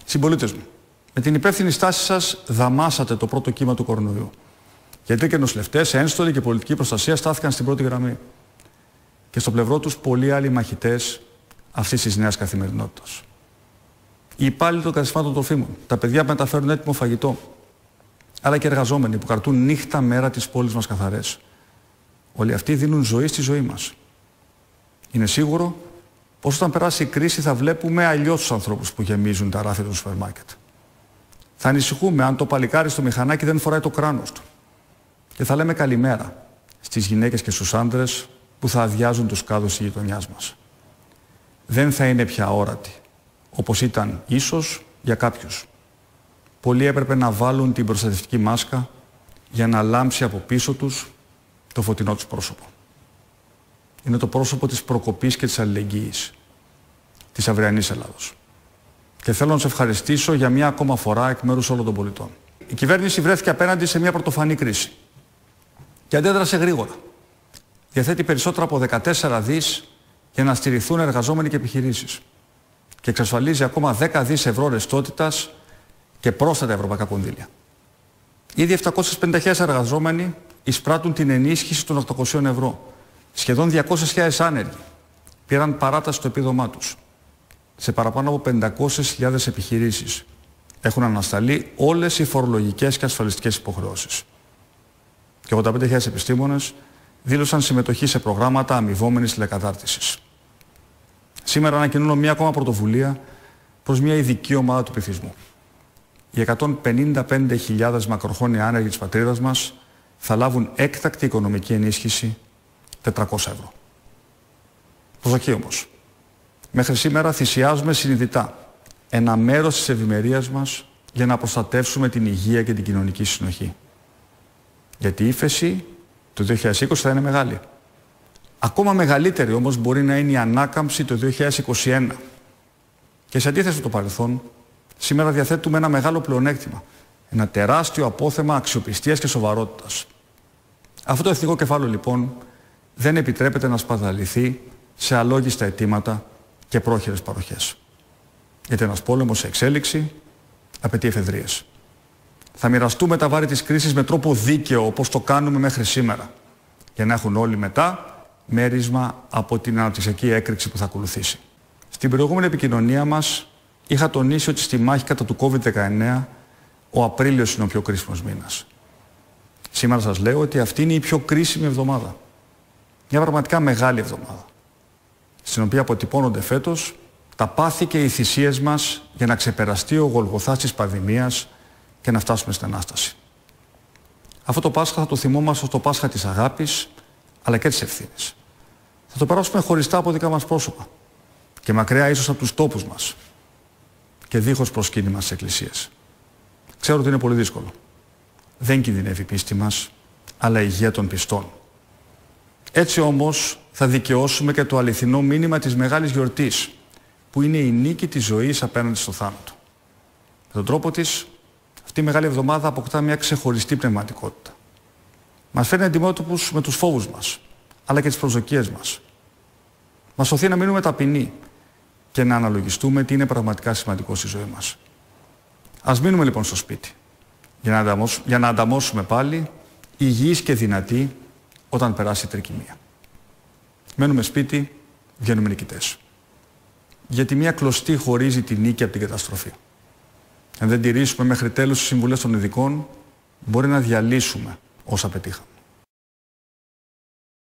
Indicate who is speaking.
Speaker 1: Συμπολίτες μου, με την υπεύθυνη στάση σας δαμάσατε το πρώτο κύμα του κορονοϊού. Γιατί και νοσηλευτές, ένστολοι και πολιτική προστασία στάθηκαν στην πρώτη γραμμή. Και στο πλευρό τους πολλοί άλλοι μαχητές αυτής της νέας καθημερινότητας. Οι υπάλληλοι των καταστημάτων τροφίμων, τα παιδιά που μεταφέρουν έτοιμο φαγητό, αλλά και εργαζόμενοι που κρατούν νύχτα μέρα τις πόλεις μας καθαρές. Όλοι αυτοί δίνουν ζωή στη ζωή μας. Είναι σίγουρο πως όταν περάσει η κρίση θα βλέπουμε αλλιώς τους ανθρώπους που γεμίζουν τα ράφια των σούπερ μάρκετ. Θα ανησυχούμε αν το παλικάρι στο μηχανάκι δεν φοράει το κράνος του. Και θα λέμε καλημέρα στις γυναίκες και στους άντρες που θα αδειάζουν τους κάδους της γειτονιάς μας. Δεν θα είναι πια όρατοι, όπως ήταν ίσως για κάποιους. Πολλοί έπρεπε να βάλουν την προστατευτική μάσκα για να λάμψει από πίσω τους το φωτεινό τους πρόσωπο. Είναι το πρόσωπο της προκοπής και της αλληλεγγύης της αυριανής Ελλάδος. Και θέλω να σας ευχαριστήσω για μια ακόμα φορά εκ μέρους όλων των πολιτών. Η κυβέρνηση βρέθηκε απέναντι σε μια πρωτοφανή κρίση και αντέδρασε γρήγορα. Διαθέτει περισσότερα από 14 δις για να στηριχθούν εργαζόμενοι και επιχειρήσεις και εξασφαλίζει ακόμα 10 δις ευρώ ρευστότητας και πρόσθετα ευρωπαϊκά κονδύλια. Ήδη 750.000 εργαζόμενοι εισπράττουν την ενίσχυση των 800 ευρώ. Σχεδόν 200.000 άνεργοι πήραν παράταση στο επίδομά τους. Σε παραπάνω από 500.000 επιχειρήσεις έχουν ανασταλεί όλες οι φορολογικές και ασφαλιστικές υποχρεώσεις. Και 85.000 επιστήμονες δήλωσαν συμμετοχή σε προγράμματα αμοιβόμενης τηλεκατάρτισης. Σήμερα ανακοινώνω μια ακόμα πρωτοβουλία προς μια ειδική ομάδα του πληθυσμού. Οι 155.000 μακροχρόνια άνεργοι της πατρίδας μας θα λάβουν έκτακτη οικονομική ενίσχυση 400 ευρώ. Προσοχή όμως. Μέχρι σήμερα θυσιάζουμε συνειδητά ένα μέρος της ευημερίας μας για να προστατεύσουμε την υγεία και την κοινωνική συνοχή. Γιατί η ύφεση του 2020 θα είναι μεγάλη. Ακόμα μεγαλύτερη όμως μπορεί να είναι η ανάκαμψη το 2021. Και σε αντίθεση με το παρελθόν, σήμερα διαθέτουμε ένα μεγάλο πλεονέκτημα. Ένα τεράστιο απόθεμα αξιοπιστίας και σοβαρότητας. Αυτό το εθνικό κεφάλαιο λοιπόν δεν επιτρέπεται να σπαταληθεί σε αλόγιστα αιτήματα και πρόχειρες παροχές. Γιατί ένας πόλεμος σε εξέλιξη απαιτεί εφεδρείες. Θα μοιραστούμε τα βάρη της κρίσης με τρόπο δίκαιο όπως το κάνουμε μέχρι σήμερα. Για να έχουν όλοι μετά μέρισμα από την αναπτυξιακή έκρηξη που θα ακολουθήσει. Στην προηγούμενη επικοινωνία μας είχα τονίσει ότι στη μάχη κατά του COVID-19 ο Απρίλιος είναι ο πιο κρίσιμος μήνας. Σήμερα σας λέω ότι αυτή είναι η πιο κρίσιμη εβδομάδα. Μια πραγματικά μεγάλη εβδομάδα. Στην οποία αποτυπώνονται φέτος τα πάθη και οι θυσίες μας για να ξεπεραστεί ο Γολγοθάς της πανδημίας και να φτάσουμε στην Ανάσταση. Αυτό το Πάσχα θα το θυμόμαστε ως το Πάσχα της αγάπης, αλλά και της ευθύνης. Θα το περάσουμε χωριστά από δικά μας πρόσωπα και μακριά ίσως από τους τόπους μας και δίχως προσκύνημα στις εκκλησίες. Ξέρω ότι είναι πολύ δύσκολο. Δεν κινδυνεύει η πίστη μας, αλλά η υγεία των πιστών. Έτσι όμως θα δικαιώσουμε και το αληθινό μήνυμα της μεγάλης γιορτής, που είναι η νίκη της ζωής απέναντι στο θάνατο. Με τον τρόπο της, αυτή η μεγάλη εβδομάδα αποκτά μια ξεχωριστή πνευματικότητα. Μας φέρνει αντιμέτωπους με τους φόβους μας, αλλά και τις προσδοκίες μας. Μας σωθεί να μείνουμε ταπεινοί και να αναλογιστούμε τι είναι πραγματικά σημαντικό στη ζωή μας. Ας μείνουμε λοιπόν στο σπίτι, για να ανταμώσουμε πάλι υγιείς και δυνατοί όταν περάσει η τρικυμία. Μένουμε σπίτι, βγαίνουμε νικητές. Γιατί μια κλωστή χωρίζει τη νίκη από την καταστροφή. Αν δεν τηρήσουμε μέχρι τέλους τις συμβουλές των ειδικών, μπορεί να διαλύσουμε όσα πετύχαμε.